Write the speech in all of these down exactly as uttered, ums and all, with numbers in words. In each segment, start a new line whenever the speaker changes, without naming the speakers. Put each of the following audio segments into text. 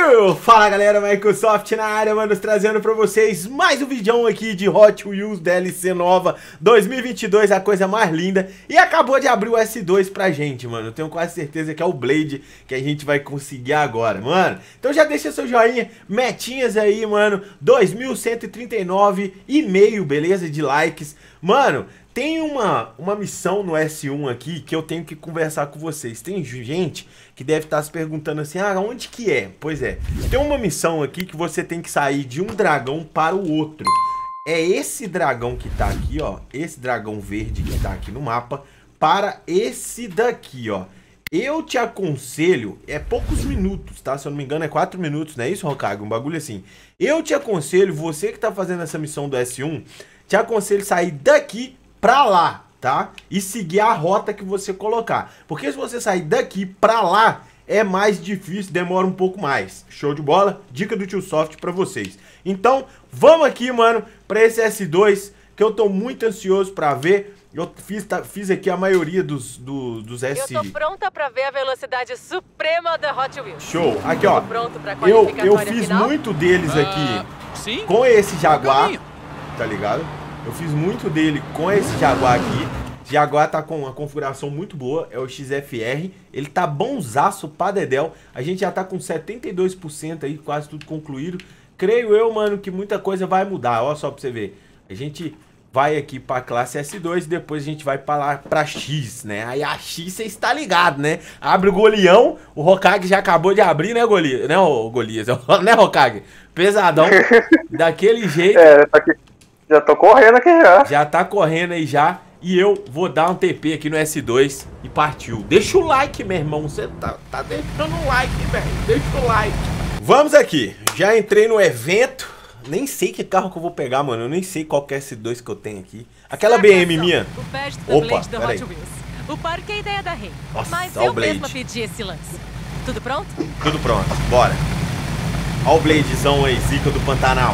Uh, fala galera, Microsoft na área, mano, trazendo pra vocês mais um vídeo aqui de Hot Wheels D L C nova dois mil e vinte e dois, a coisa mais linda. E acabou de abrir o S dois pra gente, mano, eu tenho quase certeza que é o Blade que a gente vai conseguir agora, mano. Então já deixa seu joinha, metinhas aí, mano, dois mil cento e trinta e nove e meio, beleza, de likes. Mano, tem uma, uma missão no S um aqui que eu tenho que conversar com vocês. Tem gente que deve estar se perguntando assim, ah, onde que é? Pois é, tem uma missão aqui que você tem que sair de um dragão para o outro. É esse dragão que tá aqui, ó, esse dragão verde que tá aqui no mapa, para esse daqui, ó. Eu te aconselho, é poucos minutos, tá? Se eu não me engano é quatro minutos, não é isso, Hokage? Um bagulho assim. Eu te aconselho, você que tá fazendo essa missão do S um, te aconselho sair daqui pra lá, tá? E seguir a rota que você colocar. Porque se você sair daqui pra lá, é mais difícil, demora um pouco mais. Show de bola? Dica do Tio Soft pra vocês. Então, vamos aqui, mano, pra esse S dois, que eu tô muito ansioso pra ver. Eu fiz, tá, fiz aqui a maioria dos, do, dos S...
Eu tô pronta pra ver a velocidade suprema da Hot Wheels.
Show. Aqui, ó.
Tô pronto pra
eu, eu fiz
final?
muito deles aqui uh, sim? com esse Jaguar, tá ligado? Eu fiz muito dele com esse Jaguar aqui. Jaguar tá com uma configuração muito boa, é o X F R. Ele tá bonzaço pra dedéu. A gente já tá com setenta e dois por cento aí, quase tudo concluído. Creio eu, mano, que muita coisa vai mudar. Ó só pra você ver. A gente vai aqui pra classe S dois e depois a gente vai pra lá pra X, né? Aí a X você está ligado, né? Abre o Golião. O Hokage já acabou de abrir, né, Golias? Né, o Golias? Né, Hokage? Pesadão. Daquele jeito.
É, tá aqui. Já tô correndo aqui já.
Já tá correndo aí já. E eu vou dar um T P aqui no S dois e partiu. Deixa o like, meu irmão. Você tá, tá deixando o like, velho. Deixa o like. Vamos aqui. Já entrei no evento. Nem sei que carro que eu vou pegar, mano. Eu nem sei qual que é esse S dois que eu tenho aqui. Aquela B M minha.
O badge do
Opa,
Blade da
peraí.
Hot Wheels. O parque é a ideia da Rei.
Nossa,
Mas
ó o
eu
Blade.
mesma pedi esse lance. Tudo pronto?
Tudo pronto. Bora. Ó o Bladezão aí, zica do Pantanal.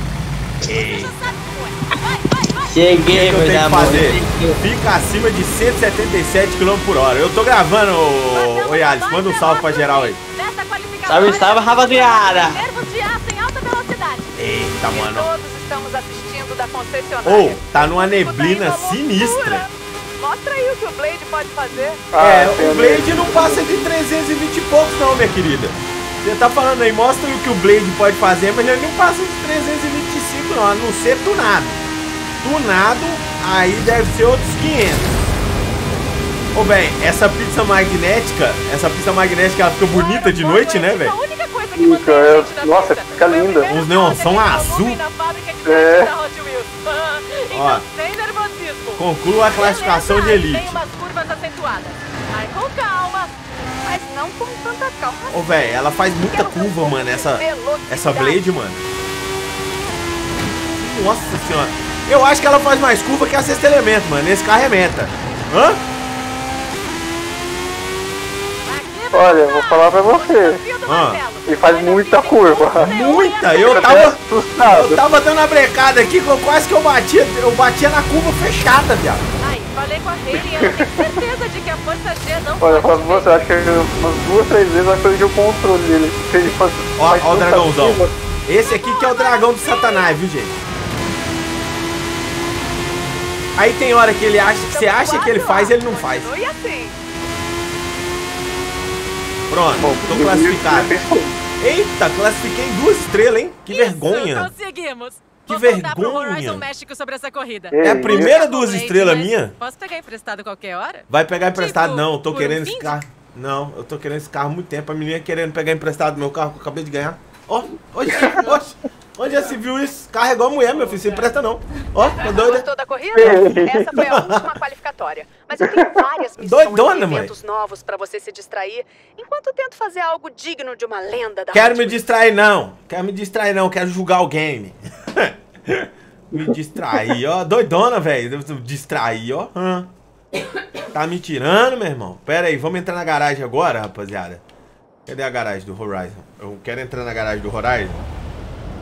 Ei.
Cheguei,
O que eu
meu
tenho que
amor.
fazer? Fica acima de cento e setenta e sete quilômetros por hora. Eu tô gravando, ô, ô Yales. Manda um salve pra geral aí.
Salve, salve, rapaziada.
Nervos de aço em alta velocidade.
Eita,
E
mano.
todos estamos assistindo da concessionária.
Ô, oh, tá numa
Escuta aí
neblina
uma loucura.
sinistra.
Mostra aí o que o Blade pode fazer.
Ah,
É,
tem
o Blade não passa de trezentos e vinte e poucos não, minha querida. Você tá falando aí, mostra o que o Blade pode fazer, mas ele não passa de trezentos e vinte e cinco não, a não ser tunado. Tunado, aí deve ser outros quinhentos. Ô, bem, essa pizza magnética, essa pizza magnética, ela fica bonita de noite, né, velho?
A única coisa que
Fica,
mantém a
é-
gente na
nossa,
pista.
fica
Foi a
linda.
primeira
Uns neonção
troca de
azul.
volume na fábrica de
É.
testes da Hot Wheels. Então,
Ó.
sem nervosismo.
Conclua a classificação de
Beleza,
elite.
Tem umas curvas acentuadas. Vai com calma, mas não com tanta calma.
Ô, velho, ela faz muita
Quero ver um
curva,
pouco
mano,
de
essa,
velocidade.
essa Blade, mano. Nossa senhora. Eu acho que ela faz mais curva que a Sexto Elemento, mano. Esse carro é meta. Hã?
Aqui vai
Olha,
começar
vou falar pra
o
você.
desafio do
Ah.
martelo.
Ele faz
Olha
muita
aqui,
curva.
tem um
Muita!
e
Eu
Fica
tava,
até assustado.
eu tava dando a brecada aqui, que eu quase que eu batia, eu batia na curva fechada, viado.
Ai, falei com a Hayley e ela tem certeza de que a força G não
Olha, eu
pode
falo pra você, acho que umas duas, três vezes eu perdi o controle dele. Ele faz,
Ó,
faz
ó o
tanta
dragãozão.
curva.
Esse aqui que é o dragão do Satanás, viu, gente? Aí tem hora que ele acha, que você acha que ele faz, ele não faz.
Continue assim.
Pronto,
Bom,
tô
ele-
classificado.
ele fez tudo.
Eita, classifiquei em duas estrelas, hein? Que
Isso,
vergonha.
conseguimos.
Que
Vou contar pro
vergonha.
Horizon México sobre essa corrida.
É
É a
isso.
primeira duas
Blade,
estrelas
mas
minha?
Posso pegar emprestado qualquer hora?
Vai pegar emprestado
Tipo,
não, eu tô
por
querendo
um
esse
fim?
carro. Não, eu tô querendo esse carro há muito tempo. A menina querendo pegar emprestado meu carro que eu acabei de ganhar. Ó, onde, onde, onde já se viu isso? Carro é igual mulher, meu filho, você empresta não. Ó, tô doida.
Gostou da corrida? Essa foi a última qualificatória. Mas eu tenho várias missões
Doidona,
e
mãe.
eventos novos pra você se distrair, enquanto eu tento fazer algo digno de uma lenda da
Quero
Hot
me
Wheels.
distrair não, quero me distrair não, quero jogar o game. Me distrair, ó, doidona, velho, distrair, ó. Hã. Tá me tirando, meu irmão? Pera aí, vamos entrar na garagem agora, rapaziada. Cadê a garagem do Horizon? Eu quero entrar na garagem do Horizon.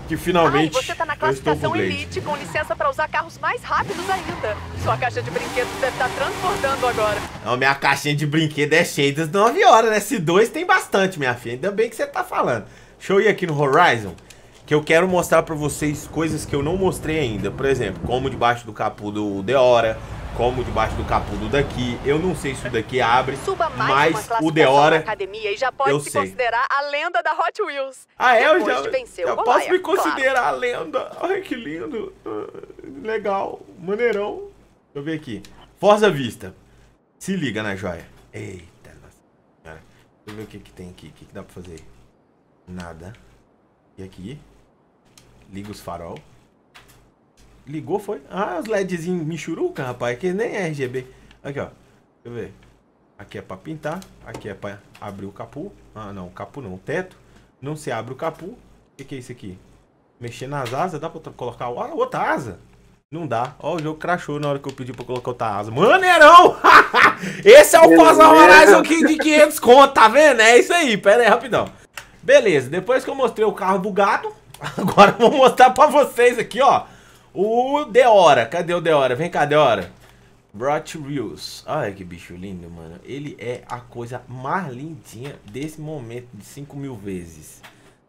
que finalmente
Ai, você tá na
eu estou com
classificação
o Blade.
Elite, com licença pra usar carros mais rápidos ainda. Sua caixa de brinquedos deve estar transbordando agora.
Não, minha caixinha de brinquedo é cheia das nove horas, né? S dois tem bastante, minha filha. Ainda bem que você tá falando. Deixa eu ir aqui no Horizon, que eu quero mostrar pra vocês coisas que eu não mostrei ainda. Por exemplo, como debaixo do capô do Deora, como debaixo do capô do daqui. Eu não sei se o daqui abre,
Suba mais
mas
uma
o Deora
na academia e já pode
eu
se
sei.
considerar a lenda da Hot Wheels.
Ah, é? Eu
Depois
já,
de vencer
já
o
posso
Goliath,
me considerar a lenda. Ai, que lindo. Ah, legal. Maneirão. Deixa eu ver aqui. Forza Vista. Se liga na joia. Eita, nossa senhora. Deixa eu ver o que, que tem aqui. O que, que dá pra fazer? Nada. E aqui? Liga os farol. Ligou, foi? Ah, os LEDzinhos michuruca, rapaz. Que nem é R G B. Aqui, ó. Deixa eu ver. Aqui é pra pintar. Aqui é pra abrir o capô. Ah, não. O capô não. O teto. Não se abre o capô. O que, que é isso aqui? Mexer nas asas. Dá pra colocar a outra asa? Não dá. Ó, o jogo crashou na hora que eu pedi pra colocar outra asa. Maneirão! Esse é o Forza Horizon de quinhentos conto, tá vendo? É isso aí. Pera aí, rapidão. Beleza. Depois que eu mostrei o carro bugado, agora eu vou mostrar pra vocês aqui, ó. O Deora. Cadê o Deora? Vem cá, Deora. Hot Wheels. Olha que bicho lindo, mano. Ele é a coisa mais lindinha desse momento de cinco mil vezes.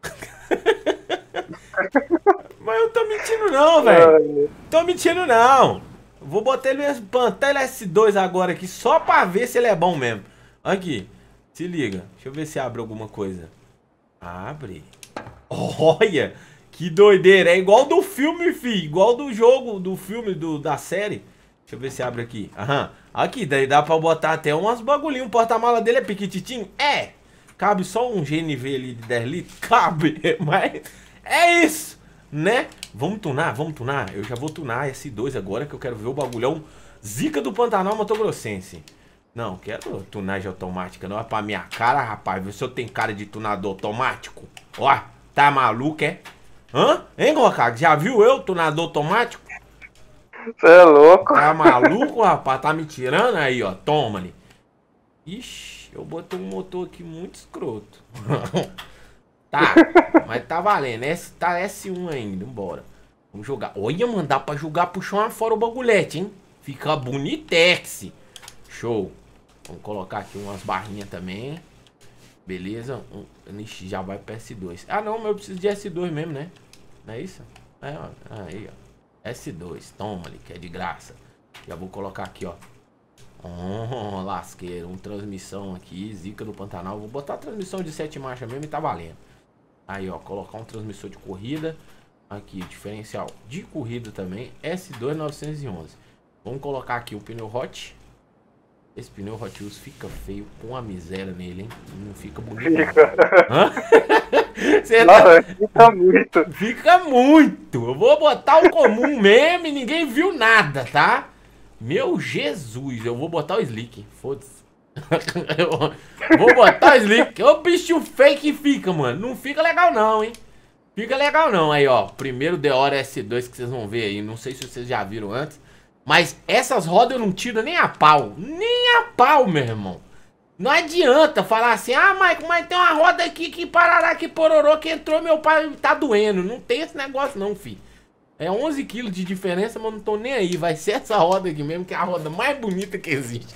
Mas eu tô mentindo não, velho. Tô mentindo não. Vou botar ele no Pantera S dois agora aqui só pra ver se ele é bom mesmo. Aqui. Se liga. Deixa eu ver se abre alguma coisa. Abre. Olha. Que doideira. É igual do filme, fi. Igual do jogo, do filme, do, da série. Deixa eu ver se abre aqui. Aham. Aqui, daí dá pra botar até umas bagulhinhos. O porta-mala dele é piquititinho? É. Cabe só um G N V ali de dez litros? Cabe. Mas é isso, né? Vamos tunar, vamos tunar. Eu já vou tunar S dois agora, que eu quero ver o bagulhão Zica do Pantanal Mato Grossense. Não, quero tunagem automática. Não é pra minha cara, rapaz. Vê se eu tenho cara de tunador automático. Ó, tá maluco, é? Hã? Hein, Rocado? Já viu eu, tunador automático?
Você é louco?
Tá maluco, rapaz? Tá me tirando aí, ó. Toma ali. Ixi, eu botei um motor aqui muito escroto. Tá, mas tá valendo. Esse tá S um ainda, vambora. Vamos jogar. Olha, mano, dá pra jogar pro chão afora o bagulhete, hein? Fica bonitex. Show. Vamos colocar aqui umas barrinhas também. Beleza. Um, ixi, já vai pro S dois. Ah, não, mas eu preciso de S dois mesmo, né? Não é isso? É, ó. Aí, ó. S dois. Toma ali, que é de graça. Já vou colocar aqui, ó. Oh, lasqueira. Uma transmissão aqui. Zica do Pantanal. Vou botar a transmissão de sete marchas mesmo e tá valendo. Aí, ó. Colocar um transmissor de corrida. Aqui, diferencial de corrida também. S dois novecentos e onze. Vamos colocar aqui o pneu hot. Esse pneu Hot Wheels fica feio com a miséria nele, hein? Não fica bonito. Fica. Hã? Cê
não,
tá...
fica muito.
Fica muito. Eu vou botar o comum mesmo e ninguém viu nada, tá? Meu Jesus, eu vou botar o Slick. Foda-se. Vou botar o Slick. O bicho feio que fica, mano. Não fica legal não, hein? Fica legal não. Aí, ó. Primeiro Deora S dois que vocês vão ver aí. Não sei se vocês já viram antes. Mas essas rodas eu não tiro nem a pau. Nem a pau, meu irmão. Não adianta falar assim, ah, Michael, mas tem uma roda aqui que parará, que pororô, que entrou, meu pai tá doendo. Não tem esse negócio não, filho. É onze quilos de diferença, mas não tô nem aí. Vai ser essa roda aqui mesmo, que é a roda mais bonita que existe.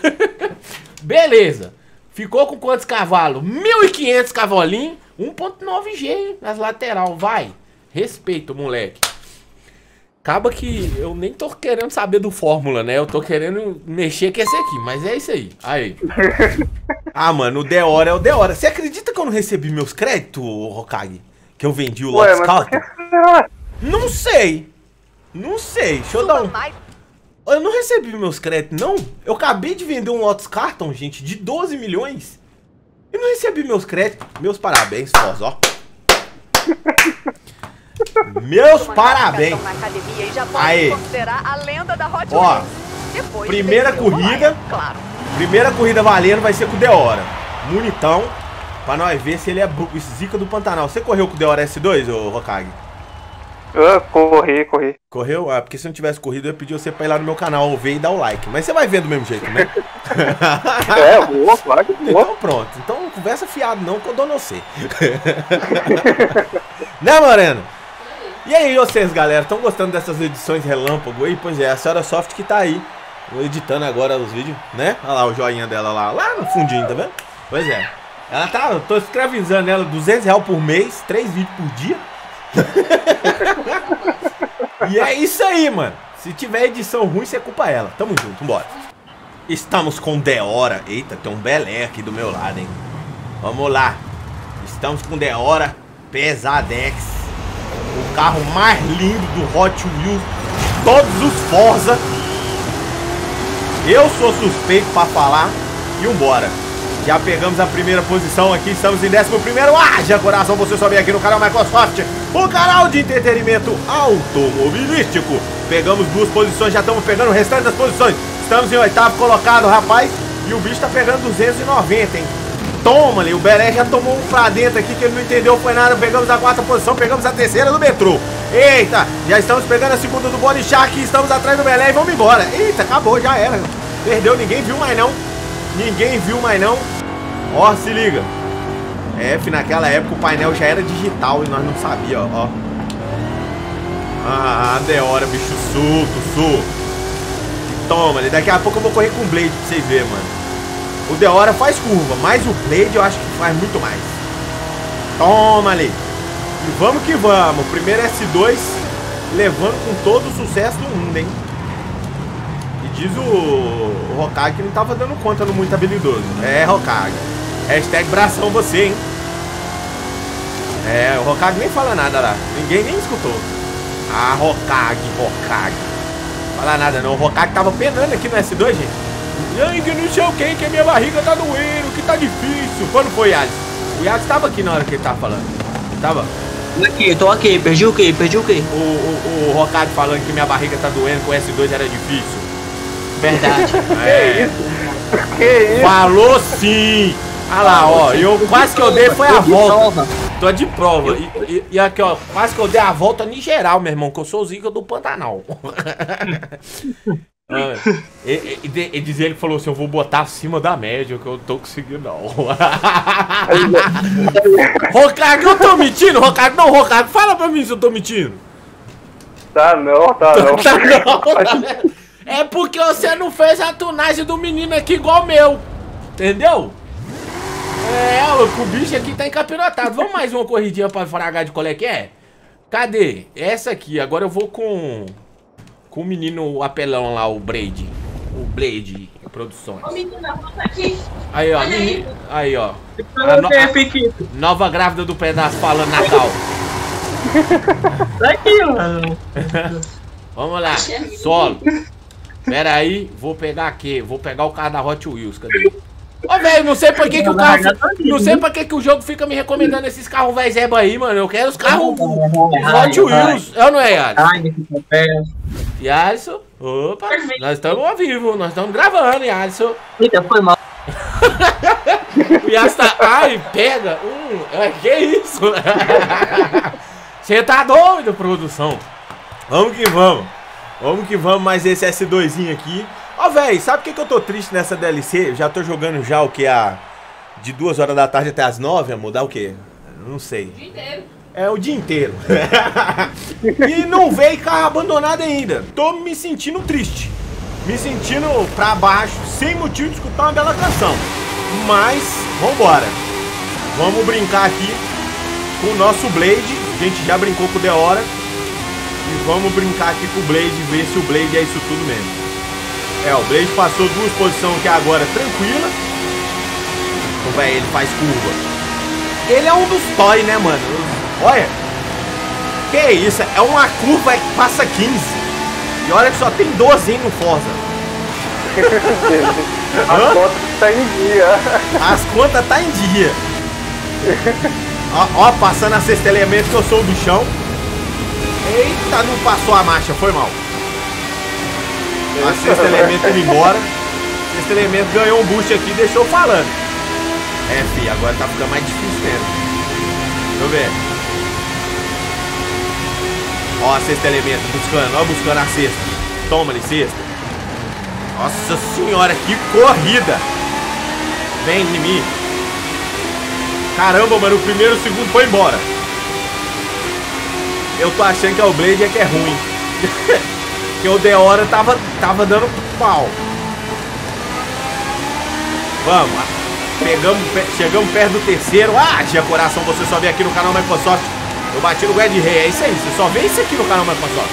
Beleza. Ficou com quantos cavalos? mil e quinhentos cavalinhos. um ponto nove G nas lateral, vai. Respeito, moleque. Acaba que eu nem tô querendo saber do Fórmula, né? Eu tô querendo mexer com esse aqui, mas é isso aí. Aí. Ah, mano, o Deora é o Deora. Você acredita que eu não recebi meus créditos, Hokage? Que eu vendi o Lotus Carton? Não sei. Não sei. Deixa eu dar um... Eu não recebi meus créditos, não. Eu acabei de vender um Lotus Carton, gente, de doze milhões. Eu não recebi meus créditos. Meus parabéns, Forza, ó. Meus parabéns. Aí. Ó, primeira corrida. Primeira corrida valendo vai ser com o Deora. Munitão. Pra nós ver se ele é zica do Pantanal. Você correu com o Deora S dois, ô Hokage?
Eu corri, corri.
Correu? Ah, porque se não tivesse corrido eu ia pedir você pra ir lá no meu canal ver e dar o like. Mas você vai ver do mesmo jeito, né?
É, eu vou, claro que vou.
Então pronto. Então não conversa fiado não, que eu dou no você. Né, Moreno? E aí, vocês, galera, estão gostando dessas edições relâmpago aí? Pois é, a senhora Soft que tá aí, editando agora os vídeos, né? Olha lá o joinha dela lá, lá no fundinho, tá vendo? Pois é. Ela tá, eu tô escravizando ela, duzentos reais por mês, três vídeos por dia. E é isso aí, mano. Se tiver edição ruim, você culpa ela. Tamo junto, vambora. Estamos com Deora. Eita, tem um Belé aqui do meu lado, hein? Vamos lá. Estamos com Deora Pesadex. O carro mais lindo do Hot Wheels. Todos os Forza. Eu sou suspeito pra falar. E vambora. Já pegamos a primeira posição aqui, estamos em décimo primeiro. Haja coração, você sobe aqui no canal Microsoft, o canal de entretenimento automobilístico. Pegamos duas posições, já estamos pegando o restante das posições. Estamos em oitavo colocado, rapaz. E o bicho tá pegando duzentos e noventa, hein? Toma ali, o Belé já tomou um pra dentro aqui que ele não entendeu, foi nada. Pegamos a quarta posição, pegamos a terceira do metrô. Eita, já estamos pegando a segunda do Body Shark. Estamos atrás do Belé e vamos embora. Eita, acabou, já era. Perdeu, ninguém viu mais não. Ninguém viu mais não. Ó, se liga. É, naquela época o painel já era digital e nós não sabíamos, ó. Ah, Deora, bicho solto, solto. Toma ali, daqui a pouco eu vou correr com o Blade pra vocês verem, mano. O Deora faz curva, mas o Blade eu acho que faz muito mais. Toma ali. E vamos que vamos. Primeiro S dois levando com todo o sucesso do mundo, hein. Diz o, o Hokage que não tava dando conta no muito habilidoso. É, Hokage. Hashtag bração você, hein? É, o Hokage nem fala nada lá. Ninguém nem escutou. Ah, Hokage, Hokage. Fala nada não. O Hokage tava penando aqui no S dois, gente. E aí, que não sei o que, que a minha barriga tá doendo, que tá difícil. Quando foi, Yas? O Yas tava aqui na hora que ele tava falando. Tava?
Aqui, tô aqui. Perdi o quê? Perdi o quê?
O, o, o Hokage falando que minha barriga tá doendo, que o S dois era difícil.
Verdade.
É.
Que isso?
Falou sim! Olha lá, ó. Eu quase que eu dei foi a volta. Tô de prova. E, e, e aqui, ó. Quase que eu dei a volta em geral, meu irmão. Que eu sou o Zica do Pantanal. ah, e, e, e, e diz ele que falou assim: eu vou botar acima da média, que eu tô conseguindo, não. Hokage, eu tô mentindo? Hokage, não, Hokage, fala pra mim se eu tô mentindo.
Tá não, tá não.
Tá não. É porque você não fez a tunagem do menino aqui igual o meu. Entendeu? É, o bicho aqui tá encapirotado. Vamos mais uma corridinha pra fragar de qual é que é? Cadê? Essa aqui. Agora eu vou com... Com o menino apelão lá, o Blade. O Blade Produções.
Ô, menina, volta aqui.
Aí, ó.
Olha
Menino, aí, ó.
A no...
a nova grávida do pedaço falando Natal.
Daqui, mano.
Vamos lá. Solo. Pera aí, vou pegar aqui. Vou pegar o carro da Hot Wheels, cadê? Ô, velho, não sei por que que o carro... Não sei por que que o jogo fica me recomendando esses carros velho zeba aí, mano. Eu quero os carros Hot Wheels. É ou não é, Yalisson? Yalisson? Opa, nós estamos ao vivo. Nós estamos gravando, Yalisson.
Eita, foi mal.
O Yalisson tá... Ai, pega. Hum, que isso? Você tá doido, produção. Vamos que vamos. Vamos que vamos, mais esse S dois aqui. Ó, oh, velho, sabe por que, que eu tô triste nessa D L C? Eu já tô jogando já o que? A... De duas horas da tarde até as nove, amor? Dá o quê? Não sei. O dia inteiro. É, o dia inteiro. E não veio carro abandonado ainda. Tô me sentindo triste. Me sentindo pra baixo, sem motivo de escutar uma bela canção. Mas, vambora. Vamos brincar aqui com o nosso Blade. A gente já brincou com o Deora. E vamos brincar aqui com o Blade, ver se o Blade é isso tudo mesmo. É, o Blade passou duas posições aqui agora tranquila. Então, velho, ele faz curva. Ele é um dos toy, né, mano? Olha. Que isso? É uma curva que passa quinze. E olha que só tem doze, hein, no Forza.
As contas tá em dia.
As contas tá em dia. Ó, ó, passando a sexta elemento que eu sou o bichão. Eita, não passou a marcha, foi mal. A sexta elemento indo embora. O sexto elemento ganhou um boost aqui e deixou falando. É, fi, agora tá ficando mais difícil mesmo. Deixa eu ver. Ó, a sexta elemento buscando, ó, buscando a sexta. Toma-lhe, sexta. Nossa senhora, que corrida. Vem em mim. Caramba, mano, o primeiro e o segundo foi embora. eu tô achando que é o Blade é que é ruim. Porque o Deora tava, tava dando pau. Vamos, pegamos, chegamos perto do terceiro. Ah, Gia Coração, você só vê aqui no canal Microsoft. Eu bati no Gued Rei, é isso aí, você só vê isso aqui no canal Microsoft.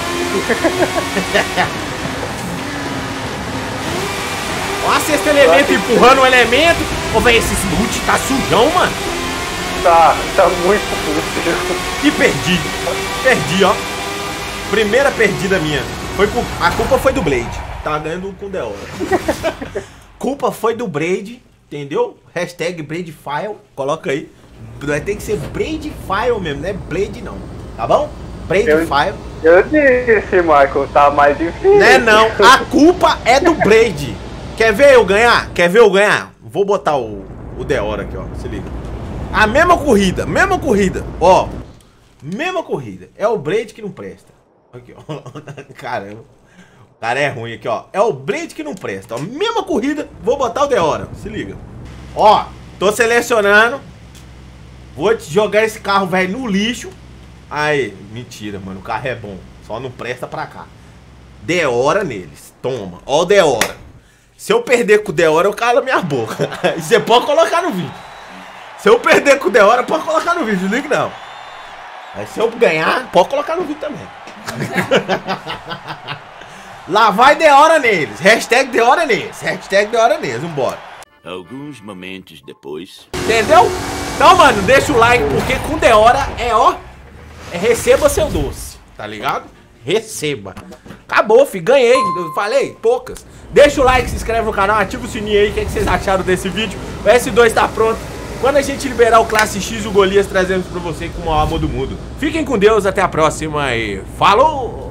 Ó, a sexta elemento empurrando o elemento. Ô, velho, esse boot tá sujão, mano.
Tá, tá muito sujo.
E perdi. Perdi, ó. Primeira perdida minha. Foi com... A culpa foi do Blade. Tá ganhando com o Deora. Culpa foi do Blade, entendeu? Hashtag Bladefile. Coloca aí. Tem que ser Bladefile mesmo, não é Blade não. Tá bom? Bladefile.
Eu, eu disse, Michael, tá mais difícil.
Não é não. A culpa é do Blade. Quer ver eu ganhar? Quer ver eu ganhar? Vou botar o, o Deora aqui, ó. Se liga. A mesma corrida, mesma corrida. Ó. Mesma corrida. É o Blade que não presta. Aqui, ó. Caramba. O cara é ruim aqui, ó. É o Blade que não presta. Ó. Mesma corrida. Vou botar o Deora. Se liga. Ó. Tô selecionando. Vou te jogar esse carro, velho, no lixo. Aí. Mentira, mano. O carro é bom. Só não presta pra cá. Deora neles. Toma. Ó o Deora. Se eu perder com o Deora, eu calo a minha boca. E você pode colocar no vídeo. Se eu perder com o Deora, pode colocar no vídeo. Não liga não. Mas se eu ganhar, pode colocar no vídeo também. Lá vai Deora neles. Hashtag Deora neles. Hashtag Deora neles. Vambora.
Alguns momentos depois.
Entendeu? Então, mano, deixa o like, porque com Deora é, ó, é receba seu doce. Tá ligado? Receba. Acabou, fi. Ganhei. Eu falei, poucas. Deixa o like, se inscreve no canal, ativa o sininho aí. O que, é que vocês acharam desse vídeo? O S dois tá pronto. Quando a gente liberar o Classe X e o Golias, trazemos pra você com o maior amor do mundo. Fiquem com Deus, até a próxima e falou!